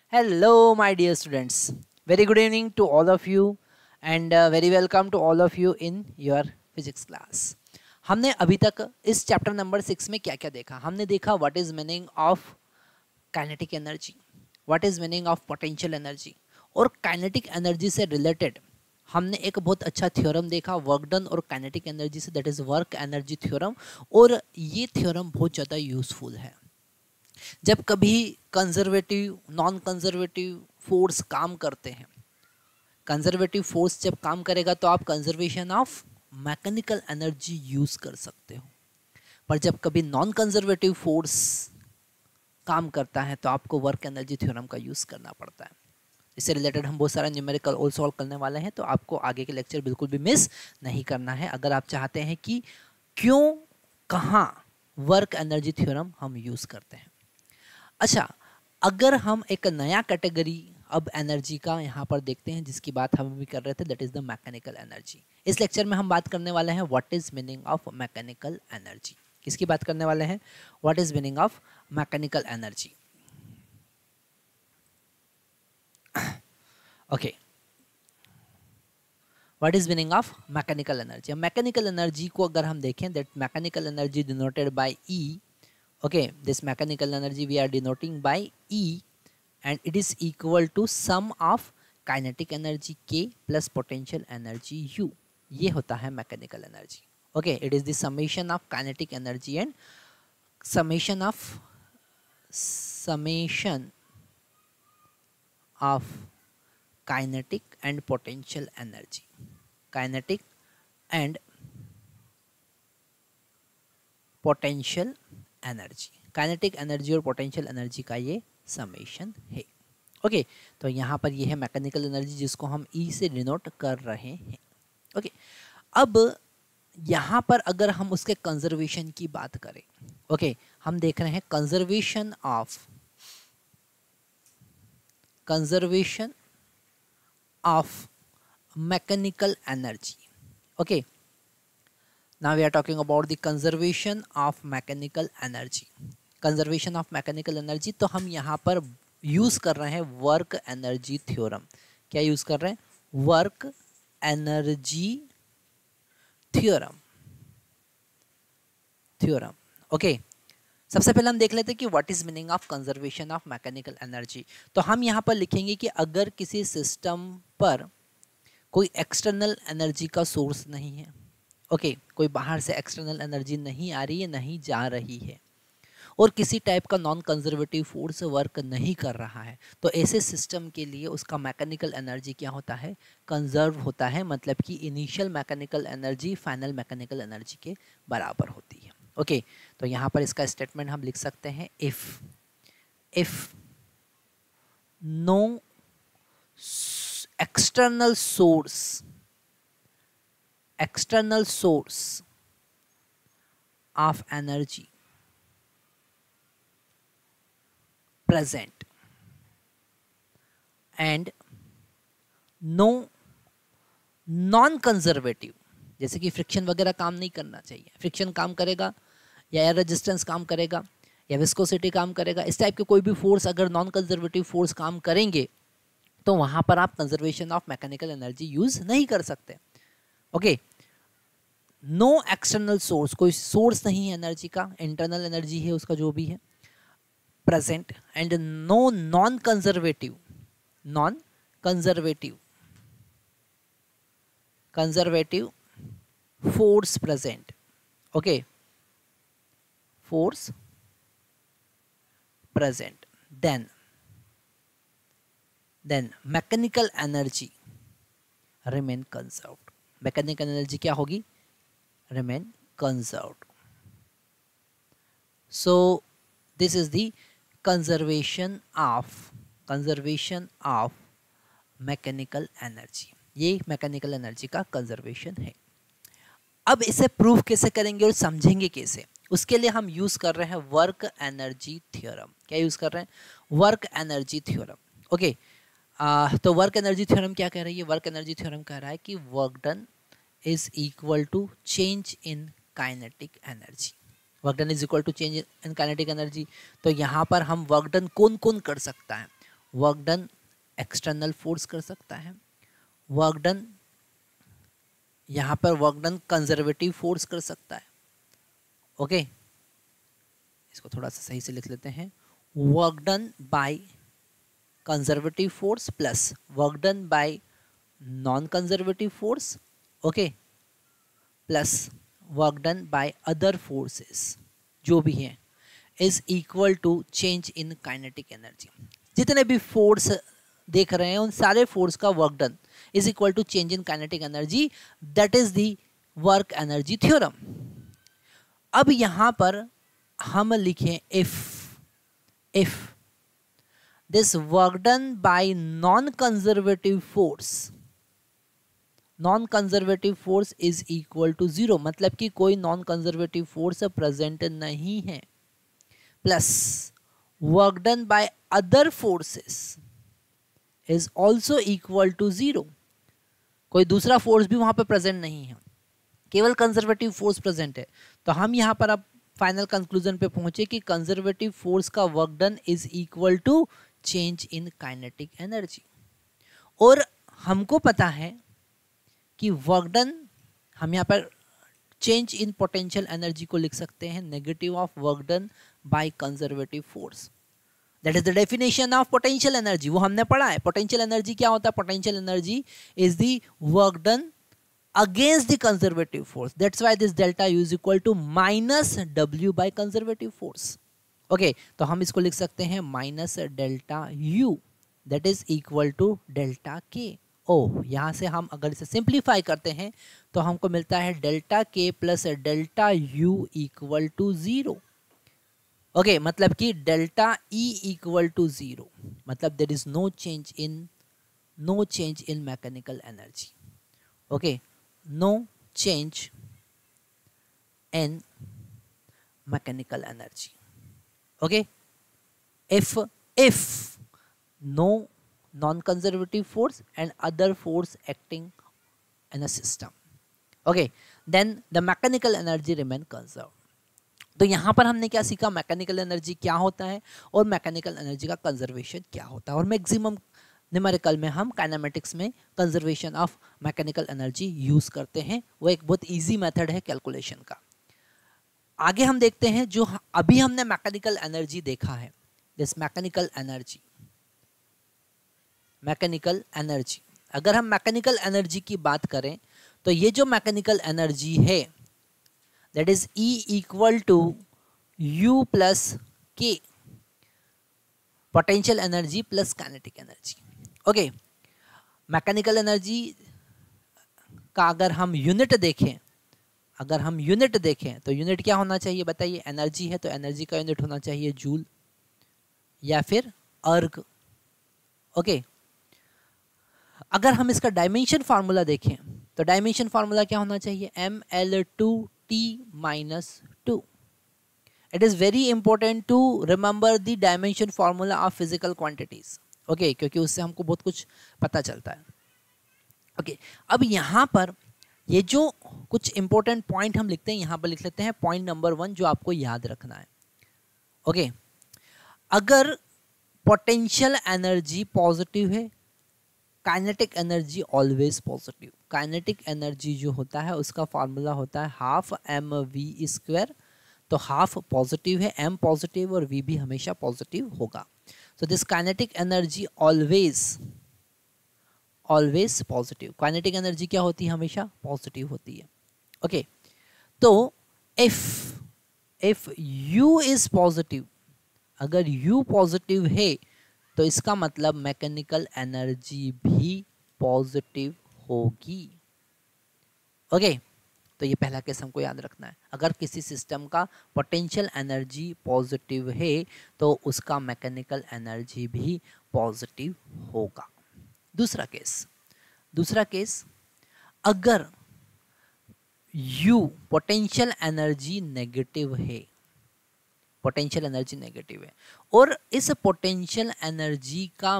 Hello, my dear students. Very good evening to all of you and very welcome to all of you in your physics class. हमने अभी तक इस chapter number 6 में क्या क्या देखा? हमने देखा what is meaning of kinetic energy, what is meaning of potential energy, और काइनेटिक एनर्जी से रिलेटेड हमने एक बहुत अच्छा थ्योरम देखा वर्क डन और काइनेटिक एनर्जी से, that is work energy theorem. और ये थ्योरम बहुत ज़्यादा यूजफुल है जब कभी कंजर्वेटिव नॉन कंजर्वेटिव फोर्स काम करते हैं। कंजर्वेटिव फोर्स जब काम करेगा तो आप conservation of mechanical energy use कर सकते हो, पर जब कभी नॉन कंजर्वेटिव फोर्स काम करता है तो आपको वर्क एनर्जी थ्योरम का यूज करना पड़ता है। इससे रिलेटेड हम बहुत सारा न्यूमेरिकल और सॉल्व करने वाले हैं, तो आपको आगे के लेक्चर बिल्कुल भी मिस नहीं करना है अगर आप चाहते हैं कि क्यों कहाँ वर्क एनर्जी थ्योरम हम यूज करते हैं। अच्छा, अगर हम एक नया कैटेगरी अब एनर्जी का यहाँ पर देखते हैं जिसकी बात हम भी कर रहे थे, that is the mechanical energy. इस लेक्चर में हम बात करने वाले हैं what is meaning of mechanical energy. किसकी बात करने वाले हैं? What is meaning of mechanical energy. Okay, what is meaning of mechanical energy. Mechanical energy को अगर हम देखें, that mechanical energy denoted by E. Okay, this mechanical energy we are denoting by E, and it is equal to sum of kinetic energy K plus potential energy U. ये होता है mechanical energy. Okay, it is the summation of kinetic energy and summation of kinetic and potential energy. Kinetic and potential energy, kinetic energy और potential energy का ये summation है। Okay, तो यहाँ पर ये है मैकेनिकल एनर्जी जिसको हम ई से डिनोट कर रहे हैं। ओके, अब यहाँ पर अगर हम उसके कंजर्वेशन की बात करें, ओके, हम देख रहे हैं conservation of mechanical energy. Okay, now we are talking about the conservation of mechanical energy. Conservation of mechanical energy, तो हम यहाँ पर यूज कर रहे हैं वर्क एनर्जी थ्योरम। क्या यूज कर रहे हैं? Work energy theorem. ओके, सबसे पहले हम देख लेते हैं कि what is meaning of conservation of mechanical energy. तो हम यहाँ पर लिखेंगे कि अगर किसी सिस्टम पर कोई एक्सटर्नल एनर्जी का सोर्स नहीं है, ओके, कोई बाहर से एक्सटर्नल एनर्जी नहीं आ रही है, नहीं जा रही है, और किसी टाइप का नॉन कंजर्वेटिव फोर्स वर्क नहीं कर रहा है, तो ऐसे सिस्टम के लिए उसका मैकेनिकल एनर्जी क्या होता है? कंजर्व होता है, मतलब कि initial mechanical energy final mechanical energy के बराबर होती है। ओके, तो यहाँ पर इसका स्टेटमेंट हम लिख सकते हैं, if no external source of energy present and no non-conservative, जैसे कि फ्रिक्शन वगैरह काम नहीं करना चाहिए, फ्रिक्शन काम करेगा या एयर रेजिस्टेंस काम करेगा या विस्कोसिटी काम करेगा, इस टाइप के कोई भी फोर्स अगर नॉन कंजर्वेटिव फोर्स काम करेंगे तो वहां पर आप conservation of mechanical energy use नहीं कर सकते। ओके, नो एक्सटर्नल सोर्स, कोई सोर्स नहीं है एनर्जी का, इंटरनल एनर्जी है उसका जो भी है, present, and no non conservative force present. Okay, force present, then mechanical energy remain conserved. Mechanical energy क्या होगी? remain conserved. So this is the conservation of mechanical energy. ये मैकेनिकल एनर्जी का conservation है। अब इसे प्रूव कैसे करेंगे और समझेंगे कैसे, उसके लिए हम यूज कर रहे हैं वर्क एनर्जी थ्योरम। क्या यूज कर रहे हैं? Work energy theorem. ओके, तो वर्क एनर्जी थ्योरम क्या कह रही है? वर्क एनर्जी थ्योरम कह रहा है कि work done is equal to change in kinetic energy. Work done is equal to change in kinetic energy. तो यहाँ पर हम वर्क डन कौन कौन कर सकता है? वर्क डन एक्सटर्नल फोर्स कर सकता है, वर्क डन यहाँ पर वर्क डन कंजर्वेटिव फोर्स कर सकता है। ओके, इसको थोड़ा सा सही से लिख लेते हैं, work done by conservative force plus work done by non conservative force, okay, plus work done by other forces जो भी हैं is equal to change in kinetic energy. जितने भी फोर्स देख रहे हैं उन सारे फोर्स का work done is equal to change in kinetic energy, that is the work energy theorem. अब यहां पर हम लिखें if this work done by non conservative force is equal to 0, मतलब कि कोई नॉन कंजर्वेटिव फोर्स प्रेजेंट नहीं है, plus work done by other forces is also equal to 0, कोई दूसरा फोर्स भी वहां पर प्रेजेंट नहीं है, केवल कंजर्वेटिव फोर्स प्रेजेंट है। तो हम यहां पर अब फाइनल कंक्लूजन पे पहुंचे कि कंजर्वेटिव फोर्स का work done is equal to change in kinetic energy. और हमको पता है कि वर्क डन, हम यहाँ पर चेंज इन पोटेंशियल एनर्जी को लिख सकते हैं negative of work done by conservative force, that is the definition of potential energy. वो हमने पढ़ा है, पोटेंशियल एनर्जी क्या होता है, potential energy is the work done against the conservative force, that's why this delta u is equal to minus w by conservative force। okay, तो हम इसको लिख सकते हैं minus delta u that is equal to delta k। यहाँ से हम अगर इसे सिंप्लीफाई करते हैं तो हमको मिलता है delta k plus delta u equal to 0। Okay, मतलब कि डेल्टा E इक्वल टू 0, मतलब there is no change in mechanical energy. Okay, no change in mechanical energy। okay, if no non-conservative force and other force acting in a system, okay, then the mechanical energy remain conserved। तो यहाँ पर हमने क्या सीखा, mechanical energy क्या होता है और मैकेनिकल एनर्जी का कंजर्वेशन क्या होता है, और मैक्सिमम न्यूमेरिकल में हम काइनेमेटिक्स में conservation of mechanical energy use करते हैं। वो एक बहुत इजी मेथड है कैलकुलेशन का। आगे हम देखते हैं जो अभी हमने मैकेनिकल एनर्जी देखा है, दिस मैकेनिकल एनर्जी, अगर हम मैकेनिकल एनर्जी की बात करें तो ये जो मैकेनिकल एनर्जी है that is E equal to U plus K, potential energy plus kinetic energy. Okay, mechanical energy का अगर हम यूनिट देखें तो यूनिट क्या होना चाहिए बताइए, एनर्जी है तो एनर्जी का यूनिट होना चाहिए जूल या फिर अर्ग। ओके, अगर हम इसका डायमेंशन फार्मूला देखें तो डायमेंशन फार्मूला क्या होना चाहिए, ml2t-2। It is very important to remember the dimension formula of physical quantities। Okay, क्योंकि उससे हमको बहुत कुछ पता चलता है। ओके, अब यहाँ पर ये जो कुछ इंपॉर्टेंट पॉइंट हम लिखते हैं, यहाँ पर लिख लेते हैं पॉइंट नंबर 1 जो आपको याद रखना है। ओके, अगर पोटेंशियल एनर्जी पॉजिटिव है, kinetic energy always positive. Kinetic energy जो होता है उसका फॉर्मूला होता है हाफ mv², तो हाफ पॉजिटिव है, m पॉजिटिव और v भी हमेशा पॉजिटिव होगा। So this kinetic energy always positive. Kinetic energy क्या होती है, हमेशा पॉजिटिव होती है। ओके, तो इफ u इज पॉजिटिव, अगर u पॉजिटिव है तो इसका मतलब मैकेनिकल एनर्जी भी पॉजिटिव होगी। ओके, तो ये पहला केस हमको याद रखना है, अगर किसी सिस्टम का पोटेंशियल एनर्जी पॉजिटिव है तो उसका मैकेनिकल एनर्जी भी पॉजिटिव होगा। दूसरा केस, अगर U पोटेंशियल एनर्जी नेगेटिव है, और इस पोटेंशियल एनर्जी का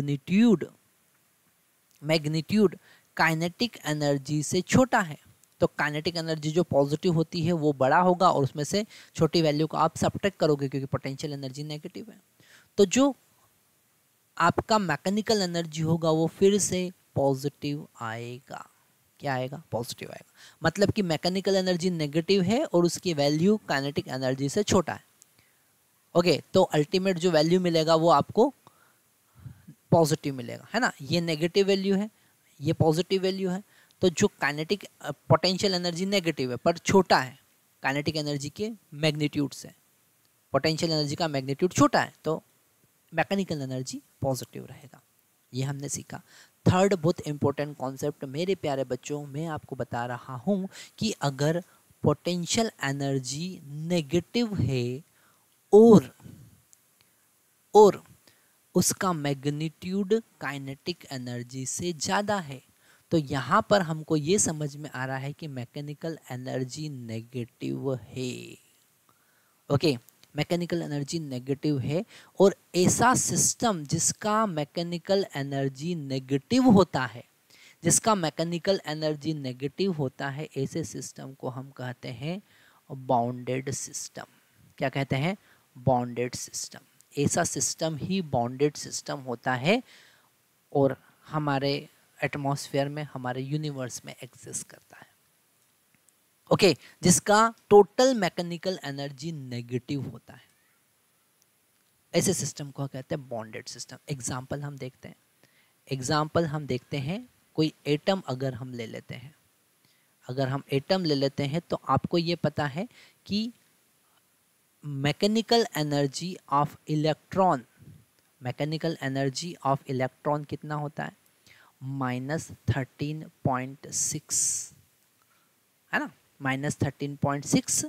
मैग्नीट्यूड काइनेटिक एनर्जी से छोटा है, तो काइनेटिक एनर्जी जो पॉजिटिव होती है वो बड़ा होगा और उसमें से छोटी वैल्यू को आप सब्ट्रैक्ट करोगे क्योंकि पोटेंशियल एनर्जी नेगेटिव है। तो जो आपका मैकेनिकल एनर्जी होगा वो फिर से पॉजिटिव आएगा। क्या आएगा? पॉजिटिव आएगा। मतलब कि मैकेनिकल एनर्जी नेगेटिव है और उसकी वैल्यू काइनेटिक एनर्जी से छोटा है। ओके, तो अल्टीमेट जो वैल्यू मिलेगा वो आपको पॉजिटिव मिलेगा, है ना। ये नेगेटिव वैल्यू है, ये पॉजिटिव वैल्यू है। तो जो काइनेटिक पोटेंशियल एनर्जी नेगेटिव है पर छोटा है काइनेटिक एनर्जी के मैग्नीट्यूड से, पोटेंशियल एनर्जी का मैग्नीट्यूड छोटा है, तो मैकेनिकल एनर्जी पॉजिटिव रहेगा। ये हमने सीखा। थर्ड बहुत इंपॉर्टेंट कॉन्सेप्ट मेरे प्यारे बच्चों, मैं आपको बता रहा हूँ कि अगर पोटेंशियल एनर्जी नेगेटिव है और उसका मैग्नीट्यूड काइनेटिक एनर्जी से ज़्यादा है, तो यहाँ पर हमको ये समझ में आ रहा है कि मैकेनिकल एनर्जी नेगेटिव है। ओके, मैकेनिकल एनर्जी नेगेटिव है। और ऐसा सिस्टम जिसका मैकेनिकल एनर्जी नेगेटिव होता है, जिसका मैकेनिकल एनर्जी नेगेटिव होता है, ऐसे सिस्टम को हम कहते हैं बाउंडेड सिस्टम। क्या कहते हैं? Bounded system. ऐसा सिस्टम ही बाउंडेड सिस्टम होता है और हमारे एटमॉस्फेयर में, हमारे यूनिवर्स में एग्जिस्ट करता है। ओके, जिसका टोटल मैकेनिकल एनर्जी नेगेटिव होता है, ऐसे सिस्टम को कहते हैं बॉन्डेड सिस्टम। एग्जाम्पल हम देखते हैं कोई एटम अगर हम ले लेते हैं, अगर हम एटम ले लेते हैं तो आपको ये पता है कि mechanical energy of electron, mechanical energy of electron कितना होता है? -13.6, है ना। -13.6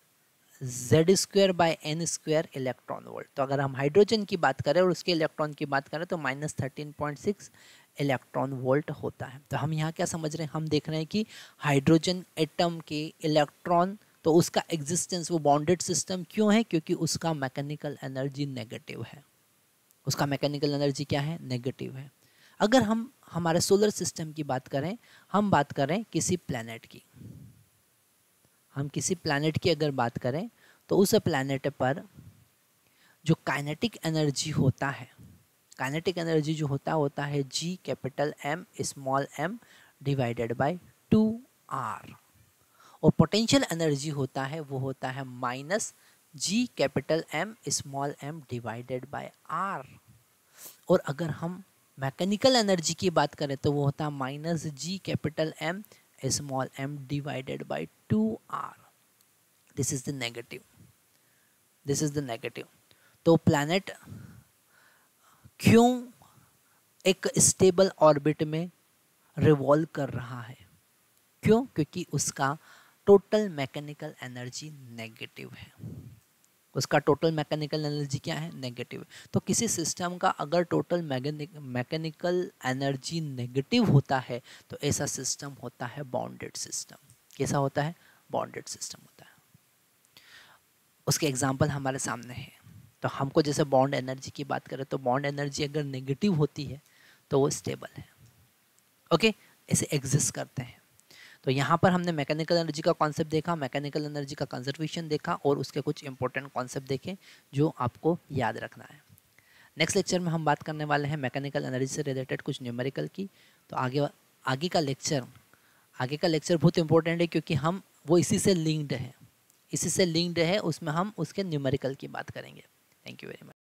Z²/n² इलेक्ट्रॉन वोल्ट। तो अगर हम हाइड्रोजन की बात करें और उसके इलेक्ट्रॉन की बात करें तो -13.6 इलेक्ट्रॉन वोल्ट होता है। तो हम यहाँ क्या समझ रहे हैं? हम देख रहे हैं कि हाइड्रोजन एटम के इलेक्ट्रॉन, तो उसका एग्जिस्टेंस, वो बॉन्डेड सिस्टम क्यों है? क्योंकि उसका मैकेनिकल एनर्जी नेगेटिव है। उसका मैकेनिकल एनर्जी क्या है? नेगेटिव है। अगर हम हमारे सोलर सिस्टम की बात करें, हम बात करें किसी प्लैनेट की, हम किसी प्लैनेट की अगर बात करें तो उस प्लैनेट पर जो काइनेटिक एनर्जी होता है, काइनेटिक एनर्जी जो होता है G∩M डिवाइडेड बाय 2R। और पोटेंशियल एनर्जी होता है वो होता है -G∩M डिवाइडेड बाय R। और अगर हम मैकेनिकल एनर्जी की बात करें तो वो होता है -G∩M divided by 2R। This is the negative, this is the negative. तो प्लैनेट क्यों एक स्टेबल ऑर्बिट में रिवॉल्व कर रहा है? क्यों? क्योंकि उसका टोटल मैकेनिकल एनर्जी नेगेटिव है। उसका टोटल मैकेनिकल एनर्जी क्या है? नेगेटिव। तो किसी सिस्टम का अगर टोटल मैकेनिकल एनर्जी नेगेटिव होता है तो ऐसा सिस्टम होता है बॉन्डेड सिस्टम। कैसा होता है? बॉन्डेड सिस्टम होता है। उसके एग्जाम्पल हमारे सामने है। तो हमको जैसे बॉन्ड एनर्जी की बात करें तो बॉन्ड एनर्जी अगर नेगेटिव होती है तो वो स्टेबल है। ओके, ऐसे एग्जिस्ट करते हैं। तो यहाँ पर हमने मैकेनिकल एनर्जी का कॉन्सेप्ट देखा, मैकेनिकल एनर्जी का कंजर्वेशन देखा और उसके कुछ इंपॉर्टेंट कॉन्सेप्ट देखे जो आपको याद रखना है। नेक्स्ट लेक्चर में हम बात करने वाले हैं मैकेनिकल एनर्जी से रिलेटेड कुछ न्यूमेरिकल की। तो आगे का लेक्चर बहुत इंपॉर्टेंट है क्योंकि हम वो इसी से लिंक्ड है, उसमें हम उसके न्यूमेरिकल की बात करेंगे। Thank you very much.